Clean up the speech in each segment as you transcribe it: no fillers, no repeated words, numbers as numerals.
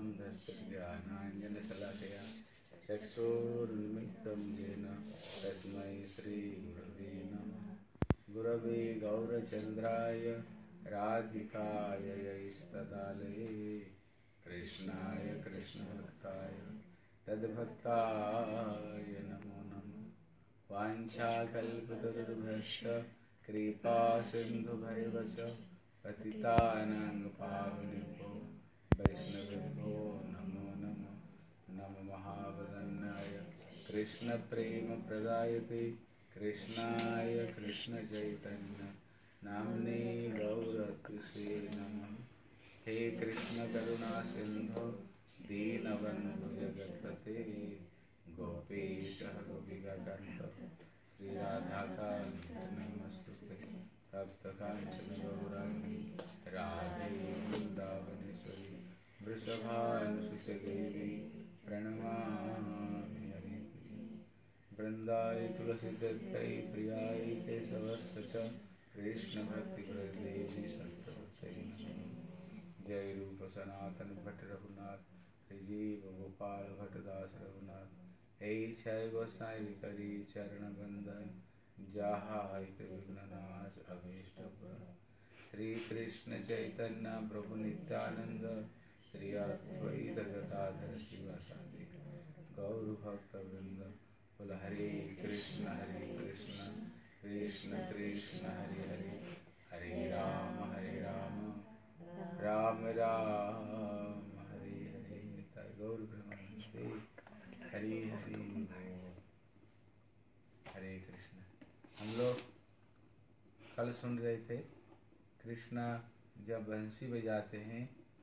तस्य ज्ञानाञ्जनशलाकया चक्षुरुन्मिलितं येन तस्मै श्रीगुरवे नमः। गुरवे गौरचन्द्राय राधिकायै स्तदालये कृष्णाय कृष्णभक्ताय तद्भक्ताय नमो नमः। वाञ्छाकल्पतरुभ्यश्च कृपा सिन्धुभैव च पतितानां पावनेभ्यो वैष्णवेभ्यो नमो नमः। नमो महावदन्याय कृष्णप्रेमप्रदायते कृष्णाय कृष्णचैतन्य नाम्ने गौरत्से नमः। हे कृष्ण करुणा सिन्धो दीनबन्धु जगत्पते गोपेश गोपिकान्त श्रीराधाकान्त नमस्ते। तप्तकाञ्चन गौराङ्गी राधे वृन्दावनेश्वरी वृषभानुसुते देवी प्रणमामि हरिप्रिये। वृन्दाय तुलसीदत्तै प्रियाय केशवस्य च कृष्णभक्तिप्रदेवी सत्यवत्यै नमः। जय रूप सनातन भट्ट रघुनाथ जीव गोपाल भट्टदास रघुनाथ। हे छय गोसाई करी चरण बंदन जहाँ विघ्ननाश अभीष्ट पुरन। श्री कृष्ण चैतन्य प्रभु नित्यानंद श्री अद्वैत गदाधर शिवासादि गौर भक्त वृंद बोल हरे कृष्ण कृष्ण कृष्ण हरे हरे हरे राम राम राम हरे हरे। निताय गौर ब्रह्मानंदे हरि हरि हरे कृष्ण। हम लोग कल सुन रहे थे कृष्णा जब बंसी बजाते हैं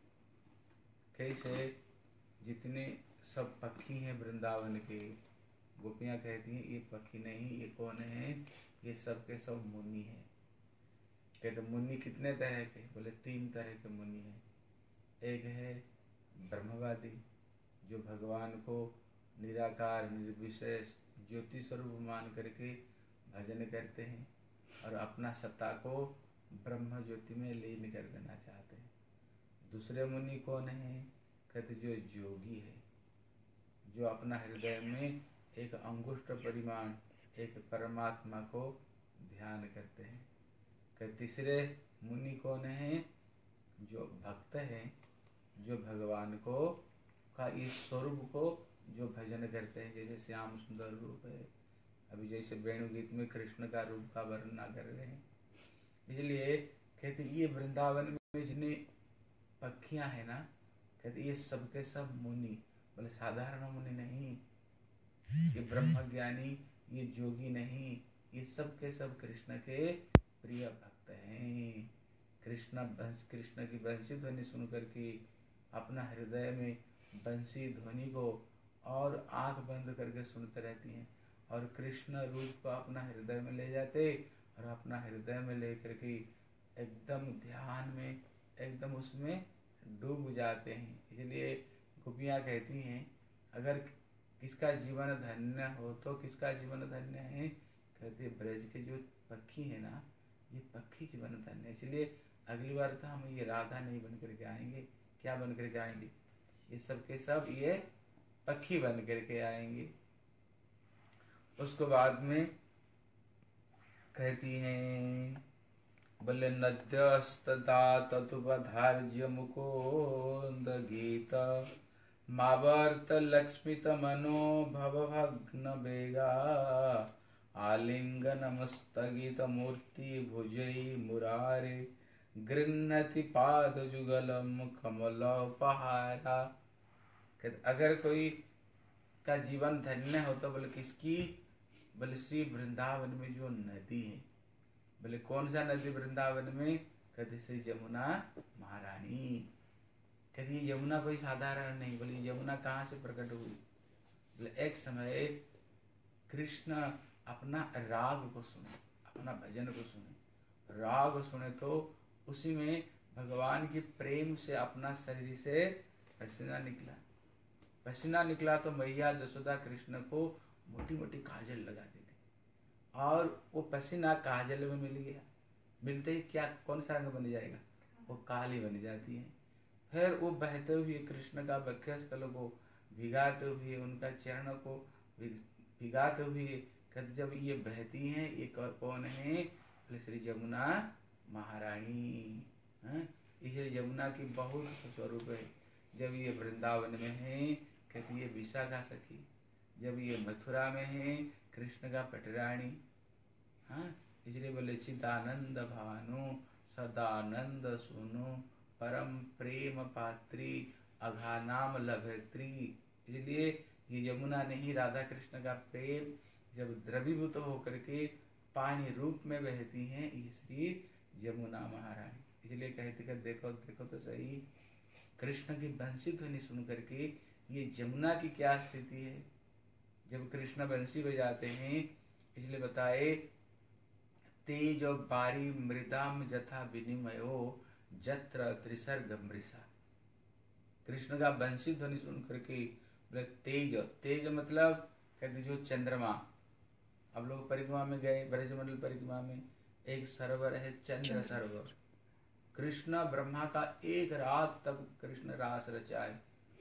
कैसे जितने सब पक्षी हैं वृंदावन के, गोपियाँ कहती हैं ये पक्षी नहीं, ये कौन है, ये सब के सब मुनि हैं। कहते मुनि कितने तरह के? बोले 3 तरह के मुनि हैं। एक है ब्रह्मवादी जो भगवान को निराकार निर्विशेष ज्योति स्वरूप मान करके भजन करते हैं और अपना सत्ता को ब्रह्म ज्योति में लीन कर देना चाहते हैं। दूसरे मुनि कौन है? कहते जो योगी है, जो अपना हृदय में एक अंगुष्ठ परिमाण एक परमात्मा को ध्यान करते हैं। कहते तीसरे मुनि कौन है? जो भक्त हैं, जो भगवान को का इस स्वरूप को जो भजन करते हैं। जैसे श्याम सुंदर रूप है, अभी जैसे वेणु गीत में कृष्ण का रूप का वर्णना कर रहे हैं। इसलिए कहते ये वृंदावन में जितने पक्षियां हैं ना, कहते ये सब के सब मुनि, बोले साधारण मुनि नहीं, ये ब्रह्मज्ञानी, ये जोगी नहीं, ये सब के सब कृष्ण के प्रिय भक्त हैं। कृष्ण की बंसी ध्वनि सुन करके अपना हृदय में बंसी ध्वनि को और आंख बंद करके सुनते रहती हैं और कृष्ण रूप को अपना हृदय में ले जाते और अपना हृदय में ले करके एकदम ध्यान में एकदम उसमें डूब जाते हैं। इसलिए गोपियाँ कहती हैं अगर किसका जीवन धन्य हो तो किसका जीवन धन्य है? कहते ब्रज के जो पक्षी है ना, ये पक्षी जीवन धन्य है। इसलिए अगली बार तो हम ये राधा नहीं बन करके आएंगे, क्या बन करके आएंगे? ये सब के सब ये पक्षी बन करके आएंगे। उसको बाद में कहती हैं बोले नद्यस्तदा ततुपधार्य मुकुंद गीत मावर्त लक्ष्मित मनो भवभग्न बेगा आलिंगनमस्तगित मूर्ति भुजै मुरारे गृह्णति पाद जुगलम कमलोपहारा। अगर कोई का जीवन धन्य हो तो बोले किसकी? बोले श्री वृंदावन में जो नदी है। बोले कौन सा नदी वृंदावन में? कहते श्री यमुना महारानी। कहती यमुना कोई साधारण नहीं। बोले यमुना कहाँ से प्रकट हुई? बोले एक समय कृष्ण अपना राग को सुने, अपना भजन को सुने, राग सुने तो उसी में भगवान की प्रेम से अपना शरीर से पसीना निकला। पसीना निकला तो मैया जसोदा कृष्ण को मोटी मोटी काजल लगा दी थी और वो पसीना काजल में मिल गया। मिलते ही क्या कौन सा रंग बन जाएगा? वो काली बन जाती है। फिर वो बहते हुए कृष्ण का वक्षस्थल को भिगाते हुए, उनका चरण को भिगाते हुए, कहते जब ये बहती हैं, ये कौन है? बोले श्री जमुना महारानी। इसलिए जमुना की बहुत स्वरूप है। जब ये वृंदावन में है, कहती ये विशाखा सखी। जब ये मथुरा में है, कृष्ण का पटरानी। इसलिए बोले चिदानंद भानु सदानंद सुनु परम प्रेम पात्री अघा नाम लभत्री। इसलिए ये यमुना नहीं, राधा कृष्ण का प्रेम जब द्रवीभूत होकर के पानी रूप में बहती हैं, ये श्री यमुना महारानी। इसलिए कहते कि देखो देखो तो सही, कृष्ण की बंसी ध्वनि सुन करके ये यमुना की क्या स्थिति है। जब कृष्ण बंसी बजाते हैं, इसलिए बताए तेज बारी मृदाम जथा विनिमयो जत्र त्रिसर्ग मृषा। कृष्ण का बंसी ध्वनि सुन करके बोले तेज, तेज मतलब कहते जो चंद्रमा। अब लोग परिक्रमा में गए, ब्रजमंडल परिक्रमा में एक सरोवर है चंद्र सरोवर। कृष्ण ब्रह्मा का एक रात तक कृष्ण रास रचाए।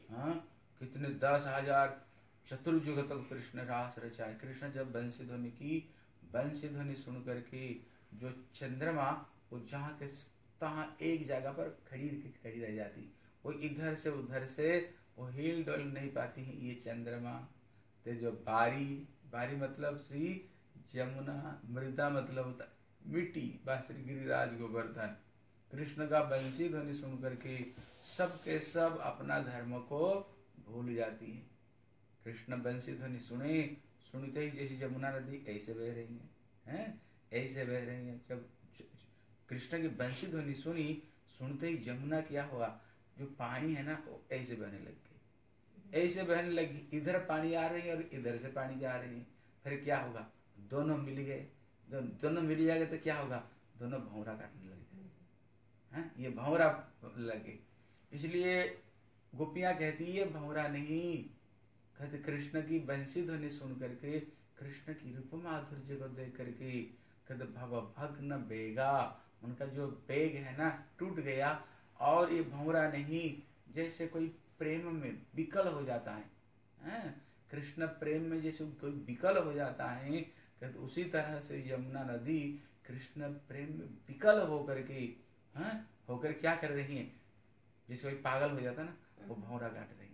कितने 10,000 चतुर्युग तक कृष्ण रास रचाए। कृष्ण जब बंसी ध्वनि की, बंसी ध्वनि सुन करके जो चंद्रमा वो जहाँ के तहाँ एक जगह पर खड़ी रह जाती, वो इधर से उधर से वो हिल डुल नहीं पाती है ये चंद्रमा। तो जो बारी, बारी मतलब श्री यमुना, मृदा मतलब होता मिट्टी, श्री गिरिराज गोवर्धन। कृष्ण का बंसी ध्वनि सुन करके सब के सब अपना धर्म को भूल जाती है। कृष्ण बंसी ध्वनि सुनते ही जैसे यमुना नदी ऐसे बह रही है, ऐसे बह रही है। जब कृष्ण की बंसी ध्वनि सुनते ही यमुना क्या हुआ, जो पानी है ना वो ऐसे बहने लग गई, ऐसे बहने लगी। इधर पानी आ रही है और इधर से पानी जा रही है। फिर क्या होगा, दोनों मिल गए। दोनों मिल जाएंगे तो क्या होगा, दोनों भंवरा काटने लग जाए। ये भंवरा लगे। इसलिए गोपियां कहती है भंवरा नहीं, कहते कृष्ण की बंसी ध्वनि सुन करके, कृष्ण की रूप माधुर्य को देख करके कहते भव भग्न बेगा, उनका जो बेग है ना टूट गया। और ये भंवरा नहीं, जैसे कोई प्रेम में विकल हो जाता है, कृष्ण प्रेम में जैसे कोई विकल हो जाता है, कहते उसी तरह से यमुना नदी कृष्ण प्रेम में विकल होकर के होकर क्या कर रही है, जैसे कोई पागल हो जाता ना, वो भंवरा काट रही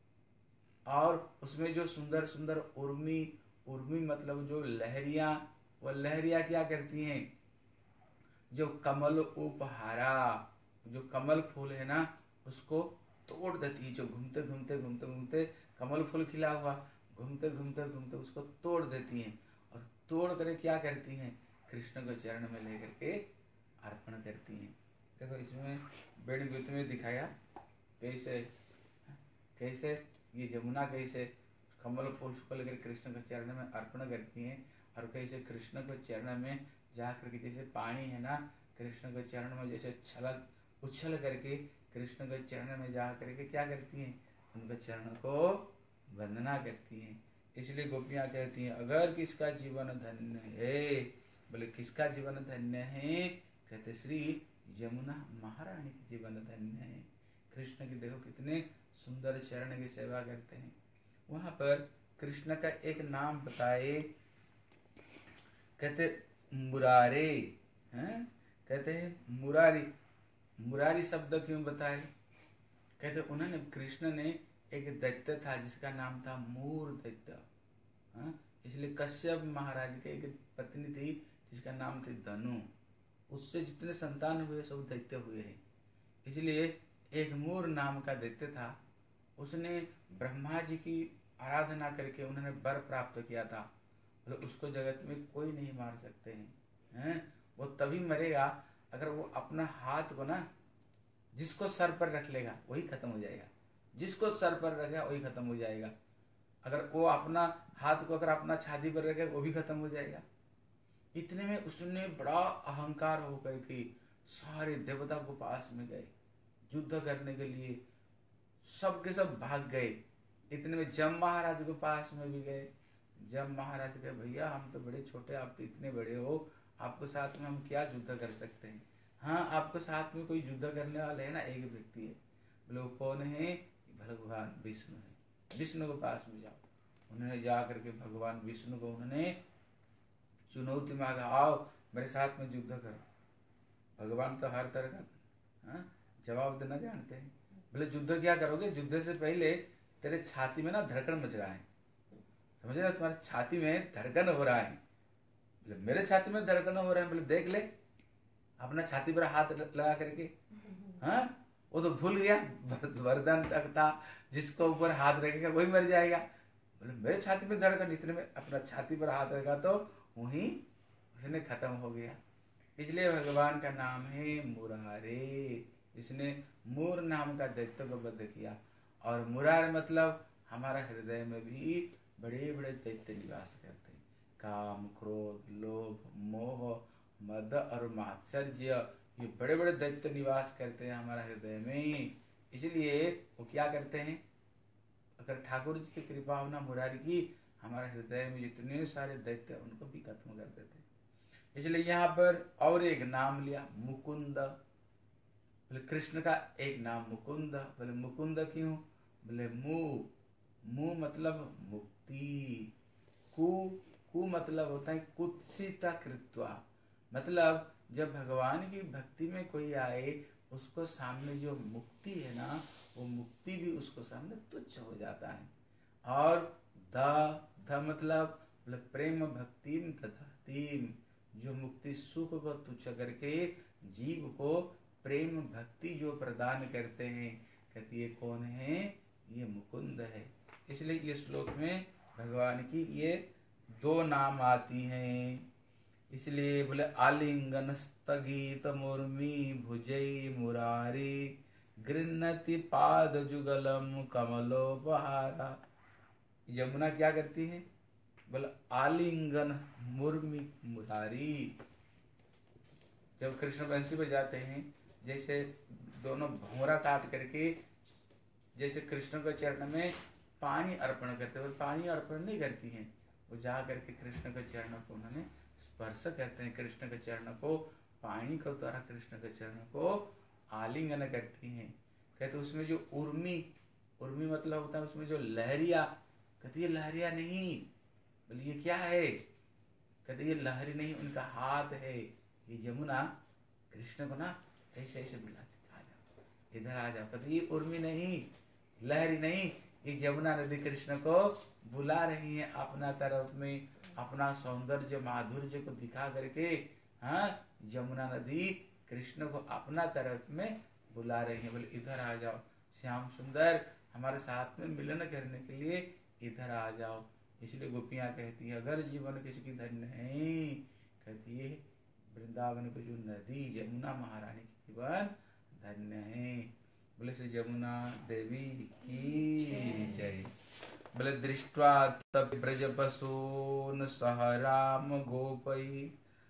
है। और उसमें जो सुंदर सुंदर उर्मी, उर्मी मतलब जो लहरिया, वो लहरिया क्या करती हैं, जो कमल उपहारा, जो कमल फूल है ना उसको तोड़ देती है। जो घूमते घूमते घूमते घूमते कमल फूल खिला हुआ, घूमते घूमते घूमते उसको तोड़ देती हैं। और तोड़ कर क्या करती हैं, कृष्ण को चरण में लेकर के अर्पण करती हैं। देखो इसमें वेद गीत में दिखाया कैसे कैसे ये यमुना कैसे कमल फूल को लेकर कृष्ण के चरण में अर्पण करती हैं, और कैसे कृष्ण के चरण में जा करके जैसे पानी है ना, कृष्ण के चरण में जैसे छलक उछल करके कृष्ण के चरण में जा करके क्या करती हैं, उनके चरण को वंदना करती हैं। इसलिए गोपियां कहती हैं अगर किसका जीवन धन्य है, बोले किसका जीवन धन्य है, कहते श्री यमुना महारानी की जीवन धन्य है। कृष्ण की देखो कितने सुंदर चरण की सेवा करते हैं। वहां पर कृष्ण का एक नाम बताए, कहते मुरारे, कहते हैं मुरारी। मुरारी शब्द क्यों बताए, कहते उन्होंने कृष्ण ने एक दैत्य था जिसका नाम था मूर दैत्य। इसलिए कश्यप महाराज के एक पत्नी थी जिसका नाम थी धनु, उससे जितने संतान हुए सब दैत्य हुए हैं। इसलिए एक मूर नाम का दैत्य था, उसने ब्रह्मा जी की आराधना करके उन्होंने वर प्राप्त किया था। मतलब उसको जगत में कोई नहीं मार सकते हैं, वो तभी मरेगा अगर वो अपना हाथ को ना जिसको सर पर रख लेगा वही खत्म हो जाएगा, जिसको सर पर रखेगा वही खत्म हो जाएगा। अगर वो अपना हाथ को अगर अपना छाती पर रखे वो भी खत्म हो जाएगा। इतने में उसने बड़ा अहंकार होकर के सारे देवता को पास में गए युद्ध करने के लिए, सब के सब भाग गए। इतने में जम महाराज के पास में भी गए। जम महाराज कहे भैया हम तो बड़े छोटे, आप तो इतने बड़े हो, आपको साथ में हम क्या युद्ध कर सकते हैं। हाँ आपको साथ में कोई युद्ध करने वाला है ना, एक व्यक्ति है, बोले वो कौन है? भगवान विष्णु है, विष्णु के पास में जाओ। उन्होंने जा करके भगवान विष्णु को उन्होंने चुनौती मांगा, आओ मेरे साथ में युद्ध करो। भगवान तो हर तरह का जवाब देना जानते हैं। बोले युद्ध क्या करोगे? युद्ध से पहले तेरे छाती में ना धड़कन मच रहा है, समझ रहे? तुम्हारे छाती में धड़कन हो रहा है। बोले मेरे छाती में धड़कन हो रहा है? बोले देख ले अपना छाती पर हाथ लगा करके। हाँ, वो तो भूल गया, वरदान तक था जिसको ऊपर हाथ रखेगा वही मर जाएगा। बोले मेरे छाती में धड़कन, इतने में अपना छाती पर हाथ रखा तो वहीं उसने खत्म हो गया। इसलिए भगवान का नाम है मुरारे। इसने मूर नाम का दैत्य को वध किया। और मुरार मतलब हमारा हृदय में भी बड़े बड़े दैत्य निवास करते हैं। काम, क्रोध, लोभ, मोह, मद और मात्सर्य, ये बड़े बड़े दैत्य निवास करते हैं हमारा हृदय में। इसलिए वो क्या करते हैं? अगर ठाकुर जी की कृपा होना मुरारी की, हमारे हृदय में जितने सारे दैत्य उनको भी खत्म कर देते हैं। इसलिए यहाँ पर और एक नाम लिया, मुकुंद। बोले कृष्ण का एक नाम मुकुंद। बोले मुकुंद क्यों? बोले मु मतलब मुक्ति, कु मतलब होता है कुत्सिता कृत्वा, मतलब जब भगवान की भक्ति में कोई आए उसको सामने जो मुक्ति है ना, वो मुक्ति भी उसको सामने तुच्छ हो जाता है। और ध मतलब प्रेम भक्ति दधातीम, जो मुक्ति सुख को तुच्छ करके जीव को प्रेम भक्ति जो प्रदान करते हैं, कहती ये कौन है? ये मुकुंद है। इसलिए ये श्लोक में भगवान की ये दो नाम आती हैं। इसलिए बोले आलिंगन स्थगित मुर्मी भुजई मुरारी गृह्णति पाद जुगलम कमलोपहारा। यमुना क्या करती है? बोले आलिंगन मुर्मी मुरारी। जब कृष्ण बंसी बजाते हैं, जैसे दोनों भौरा काट करके जैसे कृष्ण के चरण में पानी अर्पण करते हैं, पानी अर्पण नहीं करती हैं, वो जा करके कृष्ण के चरणों को उन्होंने स्पर्श करते हैं। कृष्ण के चरण को पानी के द्वारा कृष्ण के चरण को आलिंगन करती हैं। कहते उसमें जो उर्मी मतलब होता है उसमें जो लहरिया, कहती ये लहरिया नहीं। बोले ये क्या है? कहते ये लहरी नहीं, उनका हाथ है। ये यमुना कृष्ण को ना ऐसे ऐसे बुलाती, आ जाओ इधर आ जाओ। कहते ये उर्मी नहीं, लहरी नहीं, ये यमुना नदी कृष्ण को बुला रही है अपना तरफ में, अपना सौंदर्य माधुर्य को दिखा करके। हाँ, यमुना नदी कृष्ण को अपना तरफ में बुला रही है। बोले इधर आ जाओ श्याम सुंदर, हमारे साथ में मिलन करने के लिए इधर आ जाओ। इसलिए गोपियां कहती है अगर जीवन किसी की धन्य है, कहती है वृंदावन को जो नदी यमुना महारानी की जीवन धन्य है। बोले श्री यमुना देवी की जय। बोले दृष्ट्वा तब ब्रज पशून सह राम गोपई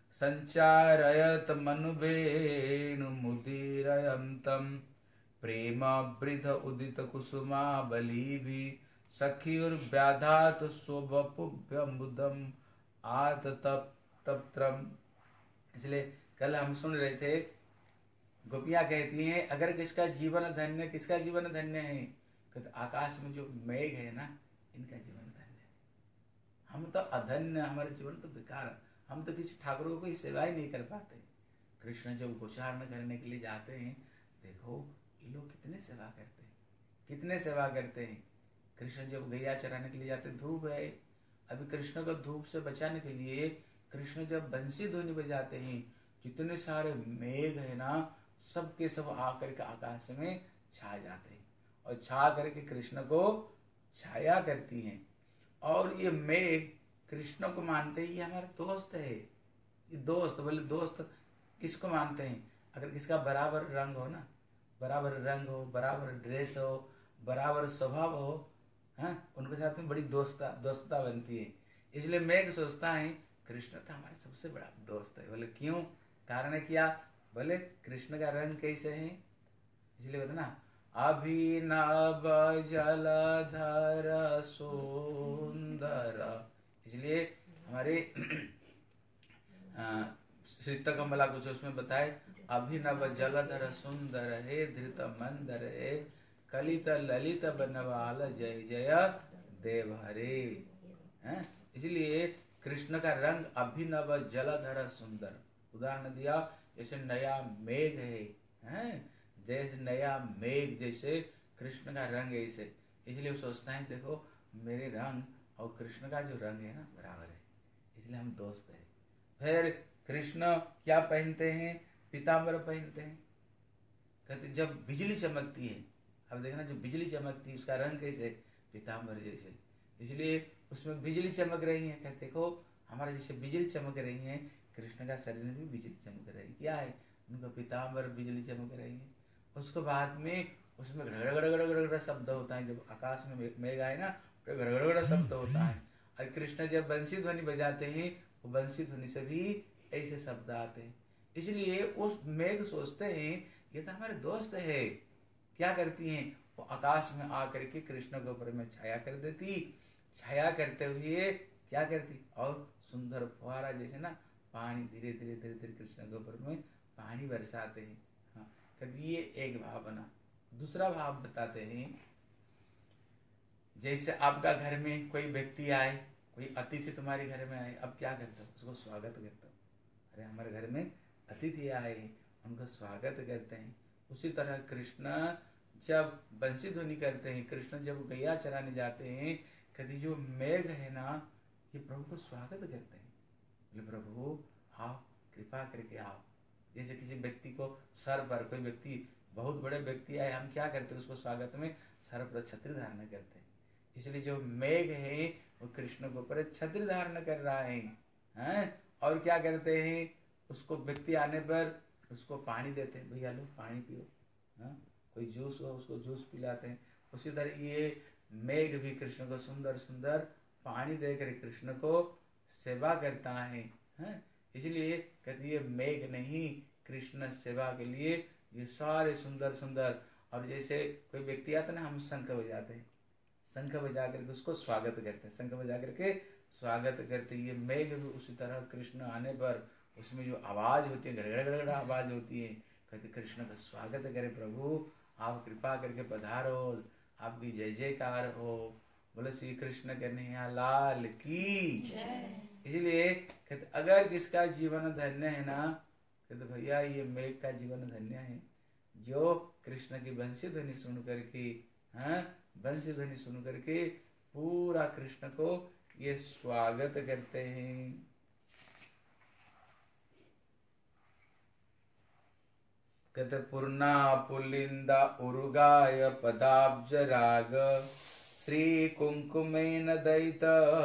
संचारयत मनुवेणु मुदीरयन्तम प्रेम वृद्ध उदित कुसुमा बली भी सखीर्व्याधात स्वबपुभ्यम्बुदम आत तप्त्रम। इसलिए कल हम सुन रहे थे, गोपियां कहती हैं अगर किसका जीवन धन्य, किसका जीवन धन्य है? कहते आकाश में जो मेघ है ना, इनका जीवन धन्य है। हम तो अधन्य, हमारे जीवन तो बेकार, हम तो किसी ठाकुर को सेवा ही नहीं कर पाते। कृष्ण जब गोचारण करने के लिए जाते हैं, देखो ये लोग कितने सेवा करते हैं, कितने सेवा करते हैं। कृष्ण जब गैया चराने के लिए जाते, धूप है, अभी कृष्ण को धूप से बचाने के लिए कृष्ण जब बंसी ध्वनि बजाते हैं, जितने सारे मेघ है ना, सबके सब आकर के आकाश में छा जाते हैं और छा करके कृष्ण को छाया करती हैं। और ये मेघ कृष्ण को मानते हैं, ये हमारा दोस्त है। ये दोस्त, बोले दोस्त किसको मानते हैं? अगर किसका बराबर रंग हो ना, बराबर रंग हो, बराबर ड्रेस हो, बराबर स्वभाव हो, हाँ, उनके साथ में बड़ी दोस्ता बनती है। इसलिए मेघ सोचता है कृष्ण तो हमारा सबसे बड़ा दोस्त है। बोले क्यों? कारण क्या? बोले कृष्ण का रंग कैसे है? इसलिए बोलते ना अभिनव जलधर सुंदर। इसलिए हमारे श्रीत कमला कुछ उसमें बताए, अभिनव जलधर सुंदर है, धृत मंदर है, कलित ललित बनवाल जय जय देव हरे। इसलिए कृष्ण का रंग अभिनव जलधर सुंदर। उदाहरण दिया जैसे नया मेघ है, जैसे नया मेघ जैसे कृष्ण का रंग है ऐसे। इसलिए वो सोचता है देखो मेरे रंग और कृष्ण का जो रंग है ना बराबर है, इसलिए हम दोस्त हैं। फिर कृष्ण क्या पहनते हैं? पीताम्बर पहनते हैं। कहते जब बिजली चमकती है, अब देखना जो बिजली चमकती है उसका रंग कैसे? पीताम्बर जैसे। इसलिए उसमें बिजली चमक रही है। कहते देखो हमारे जैसे बिजली चमक रही है, कृष्ण का शरीर में भी बिजली चमक रही है। क्या है? उनका पीताम्बर बिजली चमक रही है। उसके बाद में उसमें गड़गड़ शब्द होता है। जब आकाश में मेघ आए ना तो गड़गड़ शब्द होता है। और कृष्ण जब बंसी ध्वनि बजाते हैं वो बंसी ध्वनि से भी ऐसे शब्द आते हैं। इसलिए उस मेघ सोचते हैं ये तो हमारे दोस्त है। क्या करती हैं? वो आकाश में आकर के कृष्ण के ऊपर में छाया कर देती। छाया करते हुए क्या करती? और सुंदर फुहारा जैसे ना पानी धीरे धीरे धीरे धीरे कृष्ण के ऊपर में पानी बरसाते हैं। हाँ, कहती ये एक भाव बना। दूसरा भाव बताते हैं, जैसे आपका घर में कोई व्यक्ति आए, कोई अतिथि तुम्हारे घर में आए, अब क्या करते हो? उसको स्वागत करते हो। अरे हमारे घर में अतिथि आए हैं, उनका स्वागत करते हैं। उसी तरह कृष्ण जब बंसी ध्वनि करते हैं, कृष्ण जब गैया चराने जाते हैं, कभी जो मेघ है ना ये प्रभु को स्वागत करते हैं। बोले प्रभु आओ, कृपा करके आओ। जैसे किसी व्यक्ति को सर पर, कोई व्यक्ति बहुत बड़े व्यक्ति आए, हम क्या करते हैं उसको स्वागत में सर पर छत्र धारण करते हैं। इसलिए जो मेघ है वो कृष्ण के ऊपर छत्र धारण कर रहा है। और क्या करते हैं? उसको व्यक्ति आने पर उसको पानी देते हैं, भैया लो पानी पियो। कोई जूस हो उसको जूस पिलाते हैं। उसी तरह ये मेघ भी कृष्ण को सुंदर सुंदर पानी देकर कृष्ण को सेवा करता है। इसलिए कहते ये मेघ नहीं, कृष्ण सेवा के लिए ये सारे सुंदर सुंदर। और जैसे कोई व्यक्ति आता ना, हम शंख बजाते हैं, शंख बजा करके उसको स्वागत करते हैं, शंख बजा करके स्वागत करते। ये मेघ भी उसी तरह कृष्ण आने पर उसमें जो आवाज होती है, गड़गड़ गड़गड़ आवाज होती है, कहते कृष्ण का स्वागत करे, प्रभु आप कृपा करके पधारो, आपकी जय जयकार हो, बोले श्री कृष्ण कन्हैया लाल की। इसलिए कहते अगर किसका जीवन धन्य है ना, कहते भैया ये मेघ का जीवन धन्य है, जो कृष्ण की बंसी ध्वनि सुन करके, बंसी ध्वनि सुन करके पूरा कृष्ण को ये स्वागत करते हैं। कहते पूर्णा पुलिंदा उरुगाय पदाब्ज राग श्री कुंकुमेन दयित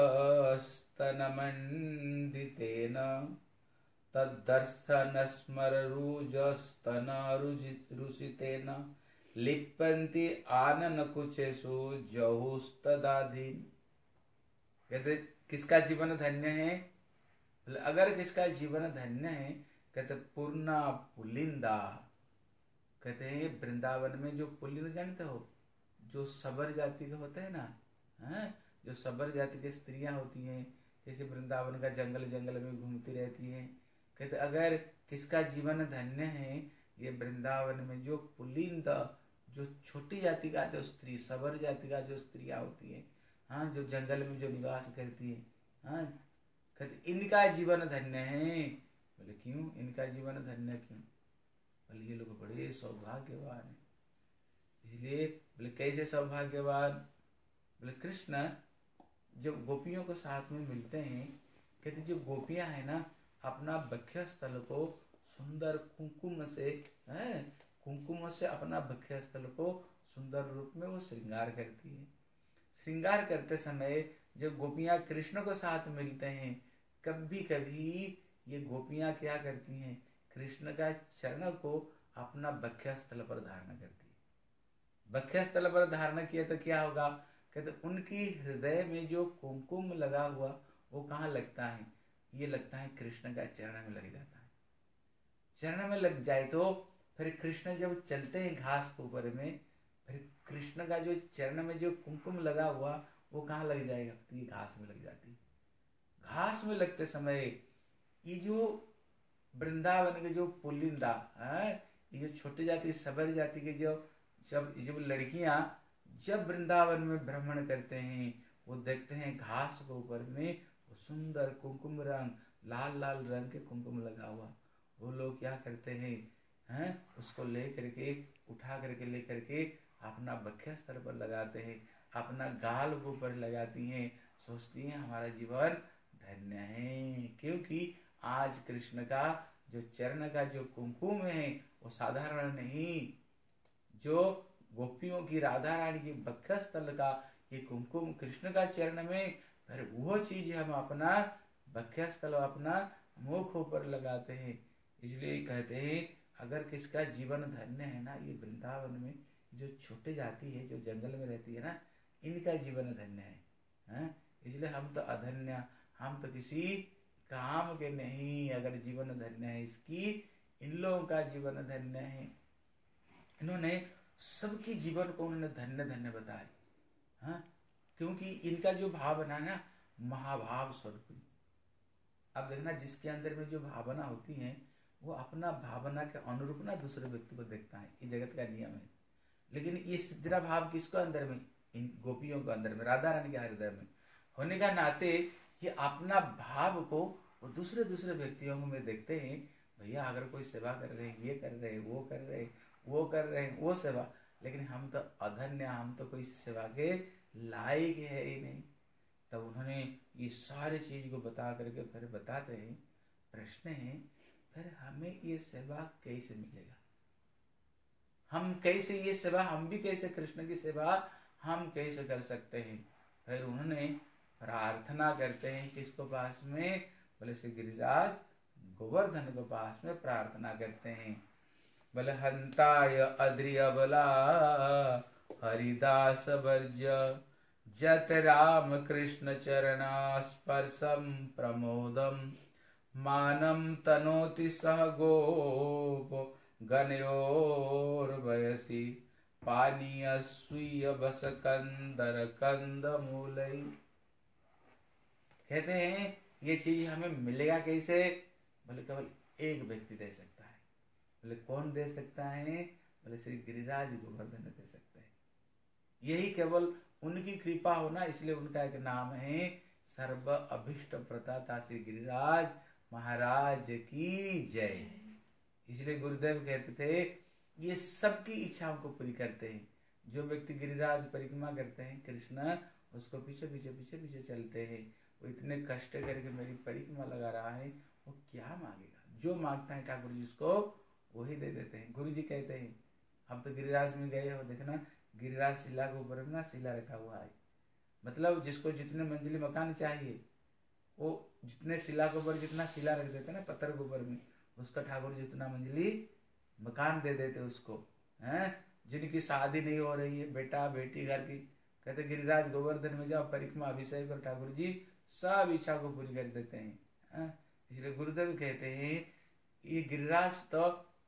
स्तनमंडितेन तद्दर्शन स्मररुजस्तन रुचितेन लिप्यन्ति आनन कुचेषु जहुस्तदाधि। कहते किसका जीवन धन्य है? अगर किसका जीवन धन्य है, कहते पूर्णा पुलिंदा। कहते हैं ये वृंदावन में जो पुलिंद जानते हो, जो सबर जाति के होते हैं ना, जो सबर जाति की स्त्रियां होती हैं, जैसे वृंदावन का जंगल जंगल में घूमती रहती हैं। कहते अगर किसका जीवन धन्य है, ये वृंदावन में जो पुलिंद, जो छोटी जाति का जो स्त्री, सबर जाति का जो स्त्रियां होती है, जो जंगल में जो निवास करती है, कहते इनका जीवन धन्य है। बोले क्यों इनका जीवन धन्य क्यों? बोले ये लोग बड़े सौभाग्यवान है। इसलिए बोले कैसे सौभाग्यवान? बोले कृष्ण जब गोपियों को साथ में मिलते हैं, कहते जो गोपियां है ना अपना बख्य स्थल को सुंदर कुंकुम से अपना बख्य स्थल को सुंदर रूप में वो श्रृंगार करती है। श्रृंगार करते समय जब गोपियां कृष्ण को साथ मिलते हैं, कभी कभी ये गोपियां क्या करती हैं? कृष्ण का चरण को अपना बख्य स्थल पर धारण करती है। बख्य स्थल पर धारण किया तो क्या होगा? कहते उनकी हृदय में जो कुमकुम लगा हुआ वो कहाँ लगता है? ये लगता है कृष्ण का चरण में लग जाता है। चरण में लग जाए तो फिर कृष्ण जब चलते हैं घास के ऊपर में, फिर कृष्ण का जो चरण में जो कुमकुम लगा हुआ वो कहाँ लग जाएगा? तो ये घास में लग जाती है। घास में लगते समय ये जो वृंदावन के जो पुलिंदा, ये जो छोटी जाति सबर जाति के जो जब जब लड़कियां जब वृंदावन में भ्रमण करते हैं, वो देखते हैं घास के ऊपर में वो सुंदर कुमकुम रंग, लाल लाल रंग के कुमकुम लगा हुआ, वो लोग क्या करते हैं उसको ले करके उठा करके ले करके अपना वक्षस्थल पर लगाते हैं, अपना गाल के ऊपर लगाती हैं, सोचती हैं हमारा जीवन धन्य है। क्योंकि आज कृष्ण का जो चरण का जो कुमकुम है वो साधारण नहीं, जो गोपियों की राधा रानी की वक्षस्थल का ये कुमकुम कृष्ण का चरण में, फिर वो चीज हम अपना वक्षस्थल अपना मुख ऊपर लगाते हैं। इसलिए कहते हैं अगर किसका जीवन धन्य है ना, ये वृंदावन में जो छोटे जाति है, जो जंगल में रहती है ना, इनका जीवन धन्य है। इसलिए हम तो अधन्य, हम तो किसी काम के नहीं, अगर जीवन धन्य है इसकी, इन लोगों का जीवन धन्य है। इन्होंने सबके जीवन को उन्होंने धन्य धन्य बताए, हाँ, क्योंकि इनका जो भावना है ना, महाभाव स्वरूप। अब देखना जिसके अंदर में जो भावना होती है वो अपना भावना के अनुरूप ना दूसरे व्यक्ति को देखता है, ये जगत का नियम है। लेकिन ये सिद्रा भाव किसको अंदर में, इन गोपियों के अंदर में, राधा रानी के हृदय में होने का नाते ये अपना भाव को वो दूसरे दूसरे व्यक्तियों में देखते हैं। भैया अगर कोई सेवा कर रहे हैं, ये कर रहे हैं, वो कर रहे हैं, वो कर रहे हैं, वो सेवा, लेकिन हम तो अधन्य, हम तो कोई सेवा के लायक है ही नहीं। तब उन्होंने ये सारी चीज को बता करके फिर बताते हैं, प्रश्न है फिर हमें ये सेवा कैसे मिलेगा, हम कैसे ये सेवा, हम भी कैसे कृष्ण की सेवा हम कैसे कर सकते हैं। फिर उन्होंने प्रार्थना करते हैं किसको पास में, बोले श्री गिरिराज गोवर्धन के पास में प्रार्थना करते हैं। बोले हंताय अद्रियबला हरिदास वर्ज्य जत राम कृष्ण चरणा स्पर्शम प्रमोदम मानम तनोति सह गोप गणयोर्वयसि पानीय स्वीय बस कंदर कंद मूलई। कहते हैं ये चीज हमें मिलेगा कैसे, बोले केवल एक व्यक्ति दे सकता है। बोले कौन दे सकता है, बोले श्री गिरिराज गोवर्धन दे सकते हैं। यही केवल उनकी कृपा होना, इसलिए उनका एक नाम है सर्व अभिष्ट प्रदाता श्री गिरिराज महाराज की जय। इसलिए गुरुदेव कहते थे ये सबकी इच्छाओं को पूरी करते हैं। जो व्यक्ति गिरिराज परिक्रमा करते हैं, कृष्ण उसको पीछे पीछे पीछे पीछे चलते हैं। वो इतने कष्ट करके मेरी परिक्रमा लगा रहा है, वो क्या मांगेगा, जो मांगता है ठाकुर जी उसको वही दे देते हैं। गुरु जी कहते हैं अब तो गिरिराज में गए हो, देखना गिरिराज शिला के ऊपर में ना शिला रखा हुआ है, मतलब जिसको जितने मंजिली मकान चाहिए वो जितने शिला के ऊपर जितना शिला रख देते ना पत्थर के ऊपर में, उसका ठाकुर जितना मंजिली मकान दे देते उसको, हैं। जिनकी शादी नहीं हो रही है, बेटा बेटी घर की, कहते गिरिराज गोवर्धन में जाओ परिक्रमा अभिषेक और ठाकुर जी सब इच्छा को पूरी कर देते हैं। इसलिए गुरुदेव कहते हैं ये गिरिराज तो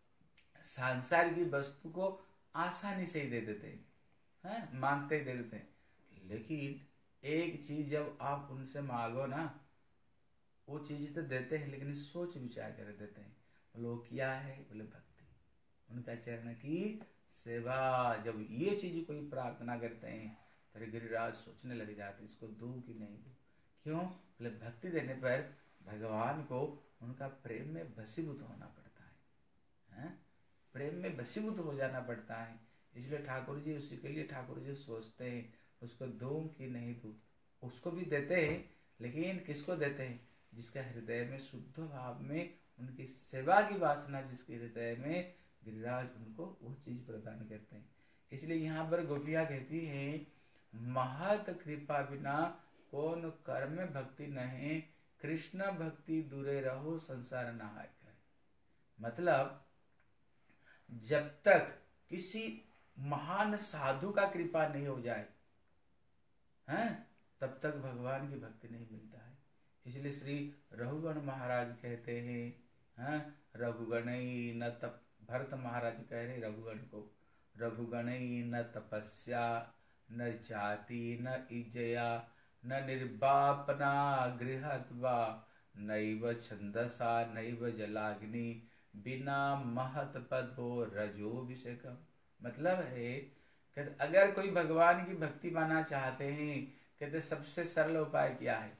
सांसार की वस्तु को आसानी से ही दे देते हैं, मांगते ही दे देते हैं। लेकिन एक चीज जब आप उनसे मांगो ना, वो चीज तो देते हैं लेकिन सोच विचार कर देते हैं। लोग क्या है, बोले भक्ति, उनका चरण की सेवा। जब ये चीज कोई प्रार्थना करते हैं फिर गिरिराज सोचने लग जाते इसको दूं कि नहीं दूं। क्यों, बोले भक्ति देने पर भगवान को उनका प्रेम में वशीभूत होना पड़ता है, प्रेम में वशीभूत हो जाना पड़ता है। इसलिए ठाकुर जी उसी के लिए ठाकुर जी सोचते हैं उसको दूं कि नहीं दूं। उसको भी देते हैं, लेकिन किसको देते हैं, जिसका हृदय में शुद्ध भाव में उनकी सेवा की वासना जिसके हृदय में, गिरिराज उनको वो चीज प्रदान करते हैं। इसलिए यहाँ पर गोपियां कहती हैं महत कृपा बिना कौन कर्म भक्ति नहीं, कृष्ण भक्ति दूरे रहो संसार नहाय करे। मतलब जब तक किसी महान साधु का कृपा नहीं हो जाए तब तक भगवान की भक्ति नहीं मिलता है। इसलिए श्री रघुगण महाराज कहते हैं रघुगणई न तप, भरत महाराज कह रहे रघुगण को, रघुगणई न तपस्या न जाति न इजया न निर्वापना गृहत्वा नैव छंदसा नैव जलाग्नि बिना महत पदो रजोभिषेकम। मतलब है कहते अगर कोई भगवान की भक्ति पाना चाहते हैं, कहते सबसे सरल उपाय क्या है?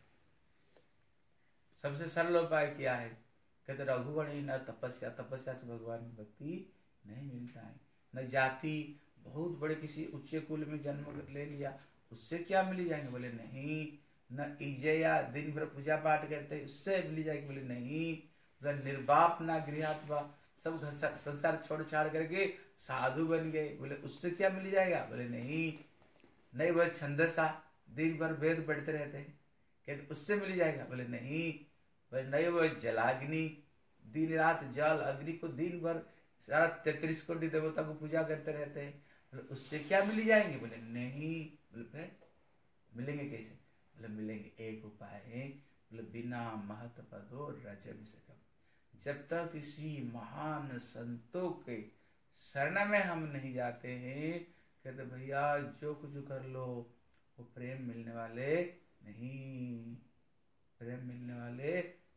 सबसे सरल उपाय क्या है? कहते रघुगण ही न तपस्या, तपस्या से भगवान की भक्ति नहीं मिलता है। न जाति, बहुत बड़े किसी उच्च कुल में जन्म ले लिया, उससे क्या मिल जाएंगे? बोले नहीं। न इजया, दिन भर पूजा पाठ करते हैं, उससे मिल जाएगी? बोले नहीं। बोले निर्वाप ना गृहात्वा, सब संसार छोड़ छाड़ करके साधु बन गए, बोले उससे क्या मिल जाएगा? बोले नहीं। नहीं वह छंदसा, दिन भर वेद पढ़ते रहते हैं, कहते उससे मिल जाएगा? बोले नहीं। बोले नहीं वह जलाग्नि, दिन रात जल अग्नि को दिन भर सारा 33 कोटि देवता को पूजा करते रहते हैं, बोले उससे क्या मिल जाएंगे? बोले नहीं। बोले फिर मिलेंगे कैसे? बोले मिलेंगे, एक उपाय है। बोले बिना महत पदो रजम से कम, जब तक किसी महान संतों के शरण में हम नहीं जाते हैं, कहते भैया जो कुछ कर लो वो प्रेम मिलने वाले नहीं, प्रेम मिलने वाले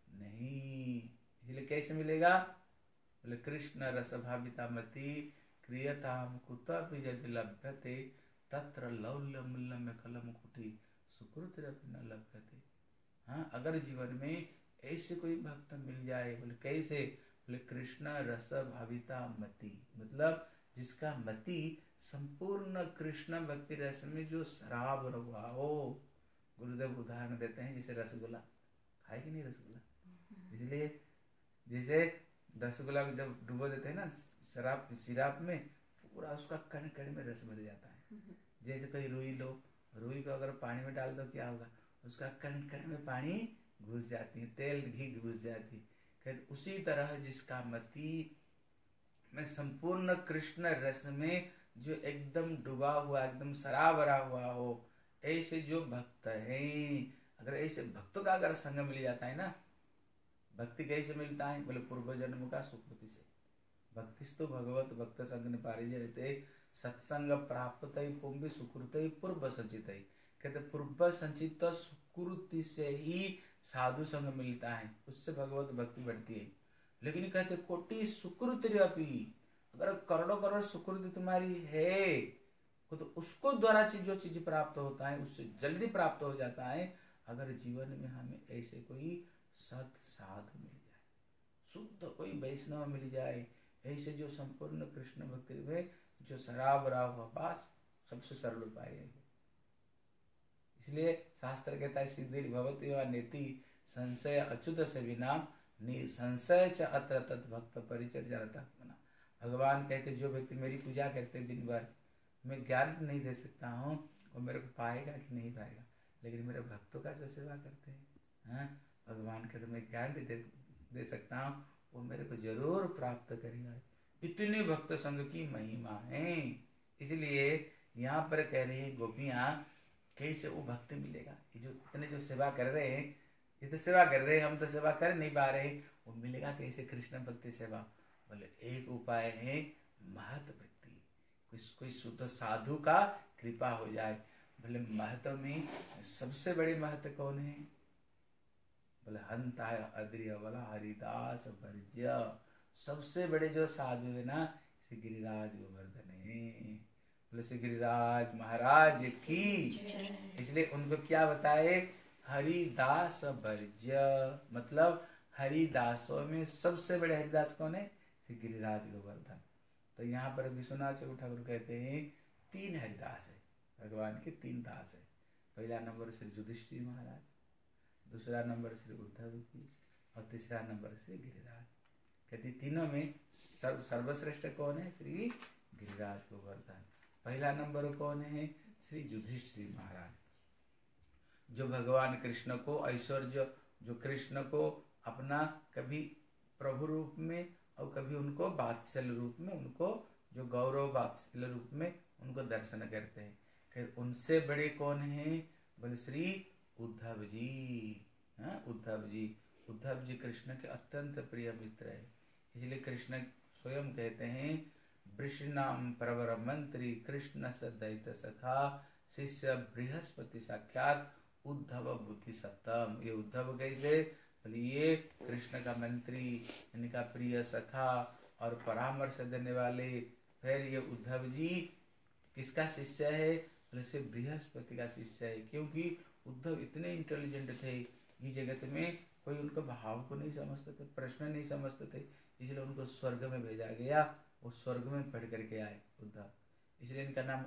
नहीं। इसलिए कैसे मिलेगा? बोले कृष्ण रस भाविता मति क्रियताम कुतः यदि लभ्यते तत्र लौल्य मूल्य में खलम कुटी सुकृतिरपि न लभ्यते। हाँ, अगर जीवन में ऐसे कोई भक्त मिल जाए, बोले कैसे? बोले कृष्ण रस भाविता मति, मतलब जिसका मति संपूर्ण कृष्ण भक्ति रस में जो शराब हुआ हो। गुरुदेव उदाहरण देते हैं, जैसे रसगुल्ला खाए कि नहीं रसगुल्ला, इसलिए जैसे रसगुल्ला को जब डुबो देते हैं ना शराब सिराप में, पूरा उसका कण कण में रस भर जाता है। जैसे कोई रुई लो, रुई को अगर पानी में डाल दो क्या होगा? उसका कण कण में पानी घुस जाती है, तेल घी घुस जाती है। उसी तरह जिसका मति में संपूर्ण कृष्ण रस में जो एकदम डूबा हुआ, एकदम सराबरा हुआ हो, ऐसे जो भक्त हैं, अगर ऐसे भक्तों का अगर संग मिल जाता है ना, भक्ति कैसे मिलता है? बोले पूर्व जन्म का सुकृति से। भक्तिस्तु भगवत भक्त संग पारिजयते सत्संग प्राप्त पुंभ सुकृत पूर्व संचित। कहते पूर्व संचित सुकृति से ही साधु संग मिलता है, उससे भगवत भक्ति बढ़ती है। लेकिन कहते कोटि सुकृति अपि, अगर करोड़ों करोड़ सुकृति तुम्हारी है तो उसको द्वारा जो चीज प्राप्त होता है उससे जल्दी प्राप्त हो जाता है, अगर जीवन में हमें ऐसे कोई सत साधु मिल जाए, शुद्ध कोई वैष्णव मिल जाए, ऐसे जो संपूर्ण कृष्ण भक्ति में जो शराब राव पास, सबसे सरल उपाय है। इसलिए शास्त्र कहता है सिद्धि भवति वा नेति संशय अच्युत से बिना संशय च अत्र तत् भक्त परिचय जनता। भगवान कहते जो व्यक्ति मेरी पूजा करते दिन भर, मैं ज्ञान नहीं दे सकता हूँ वो मेरे को पाएगा कि नहीं पाएगा, लेकिन मेरे भक्तों का जो सेवा करते हैं, भगवान कहते मैं ज्ञान भी दे सकता हूँ, वो मेरे को जरूर प्राप्त करेगा। इतनी भक्त संग की महिमा है। इसलिए यहाँ पर कह रही है गोपियाँ, कैसे वो भक्त मिलेगा? ये जो इतने जो सेवा कर रहे हैं, ये तो सेवा कर रहे हैं, हम तो सेवा कर नहीं पा रहे, वो मिलेगा कैसे कृष्ण भक्ति सेवा? बोले एक उपाय है महत भक्ति, कोई शुद्ध साधु का कृपा हो जाए। बोले महत्व में सबसे बड़े महत्व कौन है? बोले हंता अद्रिय वाला हरिदास भर्ज्य, सबसे बड़े जो साधु है ना श्री गिरिराज गोवर्धन है। बोले श्री गिरिराज महाराज की। इसलिए उनको क्या बताए? हरिदास भर्ज्य, मतलब हरिदासों में सबसे बड़े हरिदास कौन है? श्री गिरिराज गोवर्धन। तो यहाँ पर विश्वनाथ चक्रवर्ती ठाकुर कहते हैं 3 हरिदास है, भगवान के 3 दास है। पहला नंबर श्री युधिष्ठिर महाराज, दूसरा नंबर श्री उद्धव जी, और तीसरा नंबर श्री गिरिराज। कहते तीनों में सर्वश्रेष्ठ कौन है? श्री गिरिराज गोवर्धन। पहला नंबर कौन है? श्री युधिष्ठिर महाराज, जो भगवान कृष्ण को ऐश्वर्य, जो कृष्ण को अपना कभी प्रभु रूप में और कभी उनको वात्सल्य रूप में, उनको जो गौरव वात्सल्य रूप में उनको दर्शन करते हैं। फिर उनसे बड़े कौन हैं? बोले श्री उद्धव जी। उद्धव जी, उद्धव जी कृष्ण के अत्यंत प्रिय मित्र है। इसलिए कृष्ण स्वयं कहते हैं वृषणाम प्रवर मंत्री कृष्ण स दैत सखा शिष्य बृहस्पति साक्षात उद्धव बुद्धि सप्तम। ये उद्धव कैसे? बोले ये कृष्ण का मंत्री, इनका प्रिय सखा और परामर्श देने वाले फिर ये उद्धव जी किसका शिष्य है? बोले से बृहस्पति का शिष्य है, क्योंकि उद्धव इतने इंटेलिजेंट थे कि जगत में कोई उनका भाव को नहीं समझते थे, प्रश्न नहीं समझते थे, इसलिए उनको स्वर्ग में भेजा गया। वो स्वर्ग में पढ़ करके आए उद्धव, इसलिए इनका नाम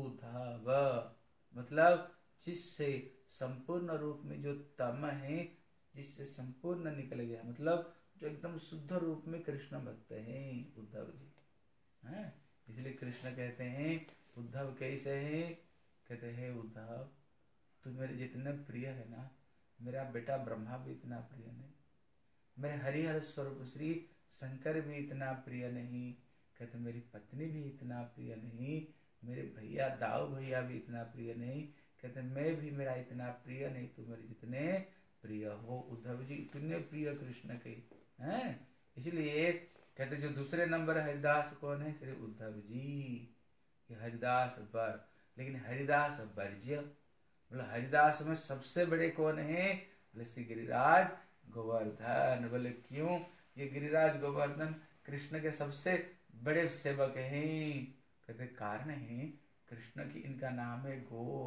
उद्धव, मतलब जिससे संपूर्ण रूप में जो तम है, जिससे संपूर्ण निकल गया, मतलब जो एकदम शुद्ध रूप में कृष्ण भक्त हैं उद्धव जी हैं। इसलिए कृष्ण कहते हैं उद्धव कैसे हैं? कहते हैं उद्धव तू मेरे जितने प्रिय है ना, मेरा बेटा ब्रह्मा भी इतना प्रिय नहीं, मेरे हरिहर स्वरूप श्री शंकर भी इतना प्रिय नहीं, कहते मेरी पत्नी भी इतना प्रिय नहीं, मेरे भैया दाऊ भैया भी इतना प्रिय नहीं, कहते मैं भी मेरा इतना प्रिय नहीं, तू मेरे जितने प्रिय हो। उद्धव जी इतने प्रिय कृष्ण के हैं। इसलिए कहते जो दूसरे नंबर हरिदास कौन है? श्री उद्धव जी। हरिदास बर, लेकिन हरिदास वर्ज्य, बोले हरिदास में सबसे बड़े कौन है? बोले श्री गिरिराज गोवर्धन। बोले क्यों? ये गिरिराज गोवर्धन कृष्ण के सबसे बड़े सेवक हैं। कहते कारण है कृष्ण की, इनका नाम है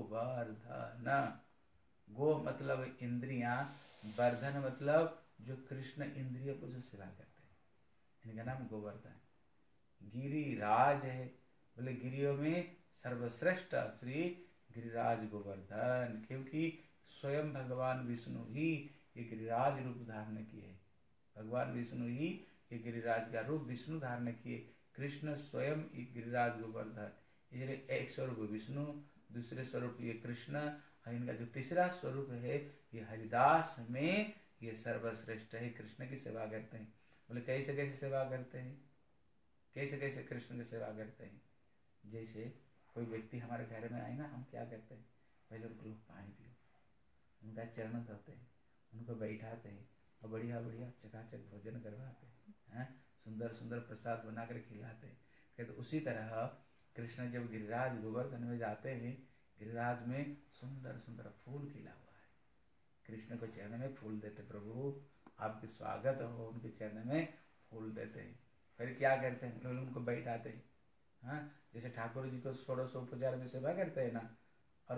गोवर्धन। गो मतलब इंद्रियां, वर्धन मतलब जो कृष्ण इंद्रियों को जो सेवा करते हैं, इनका नाम गोवर्धन। गिरिराज है, बोले गिरियों में सर्वश्रेष्ठ श्री गिरिराज गोवर्धन, क्योंकि स्वयं भगवान विष्णु ही ये गिरिराज रूप धारण किए। भगवान विष्णु ही ये गिरिराज का रूप विष्णु धारण किए। कृष्ण स्वयं गिरिराज गोवर्धन, इसलिए एक स्वरूप विष्णु, दूसरे स्वरूप ये कृष्ण, और इनका जो तीसरा स्वरूप है ये हरिदास में ये सर्वश्रेष्ठ है। कृष्ण की सेवा करते हैं। बोले कैसे कैसे सेवा करते हैं? कैसे कैसे कृष्ण की सेवा करते हैं? जैसे कोई व्यक्ति हमारे घर में आए ना, हम क्या करते हैं? पहले उनको लोग पानी पियो, उनका चरण धोते हैं, उनको बैठाते हैं और बढ़िया बढ़िया चकाचक भोजन करवाते हैं, सुंदर सुंदर प्रसाद बना कर खिलाते हैं। कहते तो उसी तरह कृष्ण जब गिरिराज गोवर्धन में जाते हैं, गिरिराज में सुंदर सुंदर फूल खिला हुआ है, कृष्ण को चरण में फूल देते, प्रभु आपके स्वागत हो, उनके चरण में फूल देते हैं। फिर क्या करते हैं? उनको बैठाते हैं। हाँ, जैसे ठाकुर जी को 16उपचार में सेवा करते हैं ना, और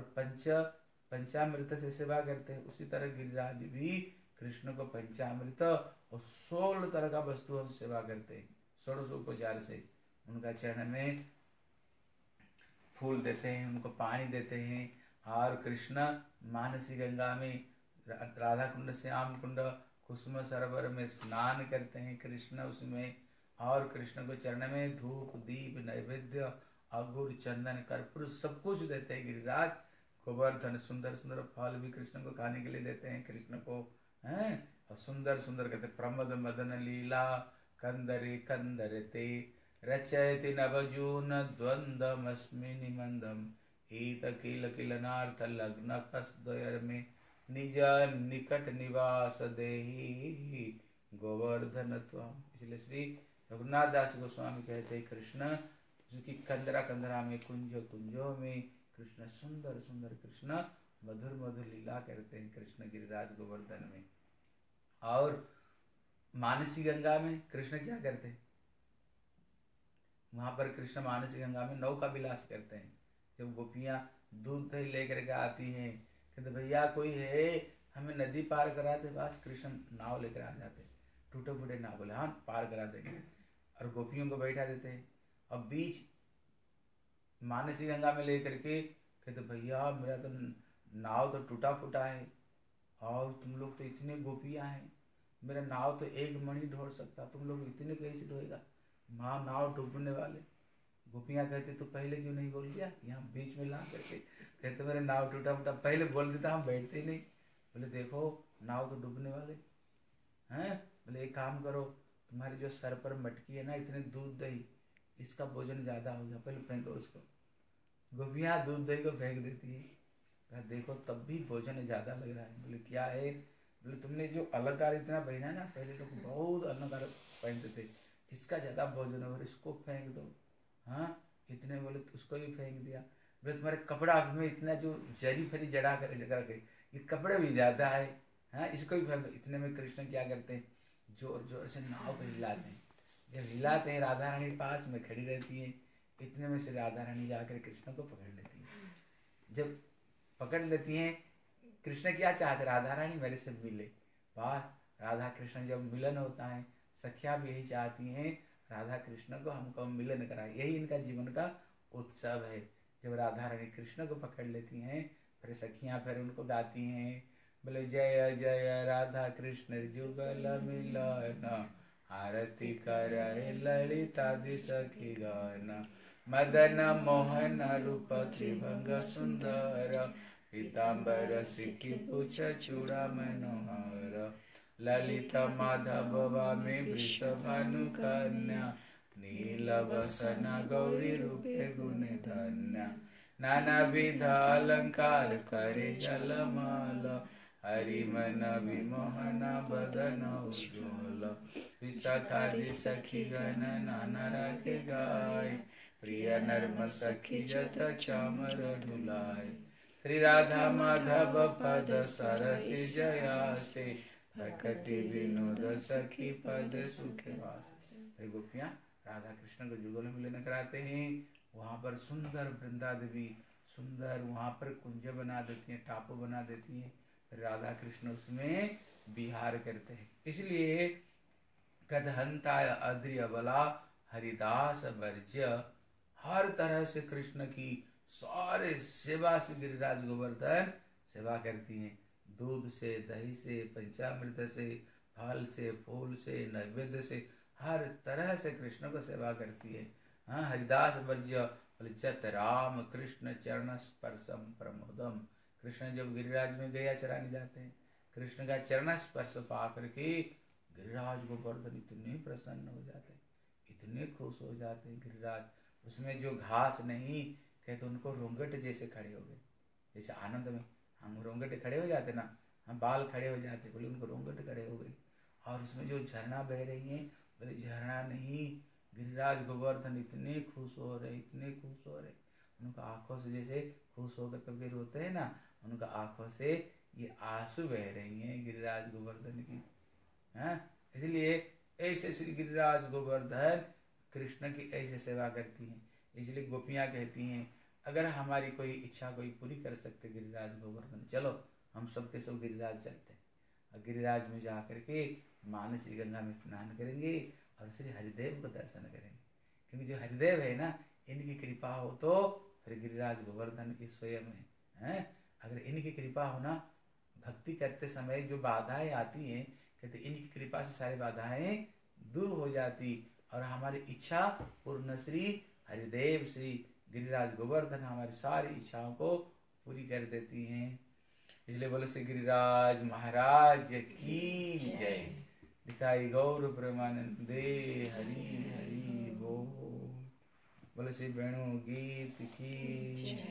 पंचामृत से सेवा करते हैं, उसी तरह गिरिराज भी कृष्ण को पंचामृत और 16 तरह का वस्तुओं से सेवा करते हैं। 16उपचार से उनका चरण में फूल देते हैं, उनको पानी देते हैं। और कृष्ण मानसी गंगा में, राधा कुंड, श्याम कुंड, कुसुम सरोवर में स्नान करते हैं कृष्ण उसमें। और कृष्ण को चरण में धूप दीप नैवेद्य अगुर चंदन कर्पूर सब कुछ देते हैं गिरिराज गोवर्धन। सुंदर सुंदर फल भी कृष्ण को खाने के लिए देते हैं कृष्ण को हैं। और सुंदर सुंदर कहते प्रमद मदन लीला कंदरे कंदरते रचयति नवजून द्वंद्वमस्मि निमंदम इत किल किलनार्थ लग्न कसद्वयर में निज निकट निवास देहि गोवर्धन त्वम। इसलिए श्री रघुनाथ दास गोस्वामी कहते हैं कृष्ण जिसकी कंदरा कंदरा में कुंज कुंजों में कृष्ण सुंदर सुंदर कृष्ण मधुर मधुर लीला करते हैं कृष्ण गिरिराज गोवर्धन में। और मानसी गंगा में कृष्ण क्या करते हैं? वहां पर कृष्ण मानसी गंगा में नौका विलास करते हैं। जब गोपियां दूध दही लेकर के आती हैं, कहते भैया कोई है हमें नदी पार करा दे, बस कृष्ण नाव लेकर आ जाते, टूटे फूटे नाव, बोले हाँ पार करा देंगे, और गोपियों को बैठा देते हैं। और बीच मानसी गंगा में लेकर के कहते भैया मेरा तो नाव तो टूटा फूटा है, और तुम लोग तो इतने गोपियां हैं, मेरा नाव तो एक मणि ढोड़ सकता, तुम लोग इतने कैसे ढोएगा? माँ नाव डूबने वाले। गोपियां कहते तो पहले क्यों नहीं बोल दिया? यहाँ बीच में ला करके कहते मेरे नाव टूटा फूटा, पहले बोल देता हम बैठते नहीं। बोले देखो नाव तो डूबने वाले हैं। बोले एक काम करो, तुम्हारे जो सर पर मटकी है ना, इतने दूध दही, इसका भोजन ज्यादा हो गया, पहले फेंको उसको। गोपियां दूध दही को फेंक देती है। कहा देखो तब भी भोजन ज्यादा लग रहा है। बोले क्या है? बोले तुमने जो अलंकार इतना पहना ना, पहले लोग बहुत अलंकार पहनते थे, इसका ज्यादा भोजन हो, इसको फेंक दो। हाँ इतने बोले तो उसको भी फेंक दिया। बोले तुम्हारे कपड़ा में इतना जो जरी फरी जड़ा कर जगह के, ये कपड़े भी ज्यादा है, हाँ इसको भी फेंक दो। इतने में कृष्ण क्या करते हैं? जोर जोर से नाव को हिलाते हैं। जब हिलाते हैं राधा रानी पास में खड़ी रहती है, इतने में से राधा रानी जाकर कृष्ण को पकड़ लेती है। जब पकड़ लेती हैं, कृष्ण क्या चाहते, राधा रानी मेरे से मिले। वाह, राधा कृष्ण जब मिलन होता है, सखिया भी यही चाहती हैं राधा कृष्ण को हमको मिलन कराए, यही इनका जीवन का उत्सव है। जब राधा रानी कृष्ण को पकड़ लेती हैं, फिर सखियां फिर उनको गाती हैं, बोले जय जय राधा कृष्ण जुगल मिलन, आरती करे ललिता दि सखी गण, मदन मोहन रूप त्रिभंग सुंदर, पीताम्बर सिखी पूछ चूड़ा मनोहर, ललित माधव वामे वृषभानु कन्या, नील वसन गौरी रूपे गुण धन्या, नाना विध अलंकार करे जलमल, हरि मन विमोहन बदन उज्ज्वल, विशाखादि सखी गण नाना रागे गाय, प्रिय नर्म सखी जत चामर ढुलाय, श्री राधा माधव पद सरसि जयासे, भक्ति विनोद सखी पद सुख वास। गोपियां राधा कृष्ण को जुगल मिलन कराते हैं। वहां पर सुंदर वृंदा देवी सुंदर वहां पर कुंज बना देती हैं, टापू बना देती हैं, राधा कृष्ण उसमें विहार करते हैं। इसलिए कदहंता अद्रिय बला हरिदास वर्ज्य, हर तरह से कृष्ण की सारे सेवा से गिरिराज गोवर्धन सेवा करती हैं। दूध से, दही से, पंचामृत से, फल से, फूल से, नैवेद्य से, हर तरह से कृष्ण को सेवा करती है। हाँ, हरिदास वर्ज्य जत राम कृष्ण चरण स्पर्शम प्रमोदम, कृष्ण जब गिरिराज में गया चराने जाते हैं, कृष्ण का चरण स्पर्श पा करके गिरिराज गोवर्धन इतने प्रसन्न हो जाते हैं, इतने खुश हो जाते हैं गिरिराज। उसमें जो घास नहीं, कहते उनको रोंगट जैसे खड़े हो गए, जैसे आनंद में हम रोंगटे खड़े हो जाते ना, हम बाल खड़े हो जाते, बोले उनको रोंगट खड़े हो गए। और उसमें जो झरना बह रही है, बोले झरना नहीं, गिरिराज गोवर्धन इतने खुश हो रहे, इतने खुश हो रहे, उनका आंखों से जैसे खुश होकर कभी रोते हैं ना, उनका आंखों से ये आंसू बह रही हैं गिरिराज गोवर्धन की। हाँ, इसलिए ऐसे श्री गिरिराज गोवर्धन कृष्ण की ऐसे सेवा करती हैं। इसलिए गोपियां कहती हैं, अगर हमारी कोई इच्छा कोई पूरी कर सकते गिरिराज गोवर्धन, चलो हम सबके सब गिरिराज चलते हैं, और गिरिराज में जा करके मानसी गंगा में स्नान करेंगे और श्री हरिदेव को दर्शन करेंगे। क्योंकि जो हरिदेव है ना, इनकी कृपा हो तो फिर गिरिराज गोवर्धन की स्वयं है। अगर इनकी कृपा हो ना, भक्ति करते समय जो बाधाएं आती हैं, कहते इनकी कृपा से सारी बाधाएं दूर हो जाती और हमारी इच्छा पूर्ण श्री हरिदेव श्री गिरिराज गोवर्धन हमारी सारी इच्छाओं को पूरी कर देती हैं। इसलिए बोलो श्री गिरिराज महाराज की जय। दिखाई गौर प्रेमानंदे हरि हरि बोल। बोलो श्री वेणु गीत की